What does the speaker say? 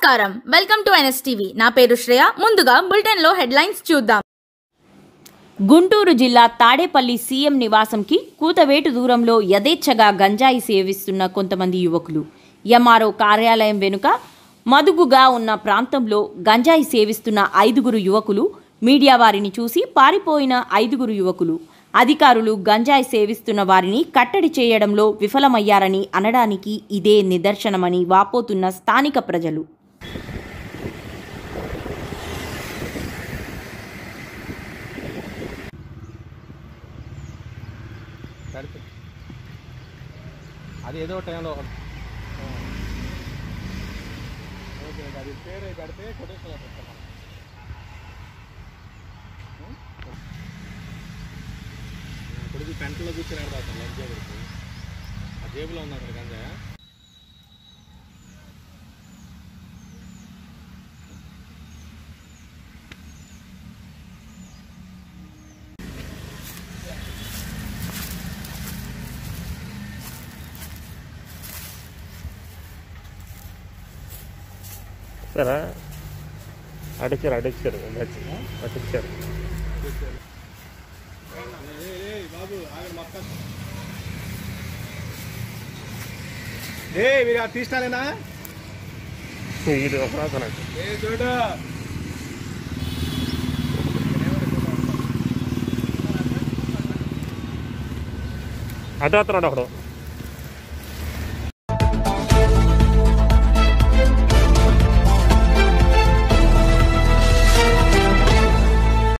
నమస్కారం welcome to Nstv నా పేరు శ్రేయ ముందుగా బులెటిన్ లో హెడ్లైన్స్ చూద్దాం గుంటూరు జిల్లా తాడేపల్లి సీఎం నివాసంకి కూతవేటు దూరంలో యథేచ్ఛగా గంజాయి సేవిస్తున్న కొంతమంది యువకులు ఎంఆర్ఓ కార్యాలయం వెనుక మదుగుగా ఉన్న ప్రాంతంలో గంజాయి సేవిస్తున్న 5 యువకులు మీడియా వారిని చూసి పారిపోయిన 5 యువకులు అధికారులు గంజాయి సేవిస్తున్న వారిని కట్టడి చేయడంలో విఫలమయ్యారని అనడానికి ఇదే నిదర్శనమని వాపోతున్న స్థానిక ప్రజలు అది ఏదో టైంలో ఓకే అది పేరు కడితే కొటేషన్ పెడతాం కొడుకు పెంటలో కూర్చొని ఆడతారు లంచ్ కొడుకు ఆ జేబులో ఉంది అక్కడ గంజాయ సరే అడిచారు బాబు ఆగండి మొత్తం మీరు తీసినాలేనా ఇది ఒక రాసనండి చూడు అటు వస్తున్నాడు ఒకడు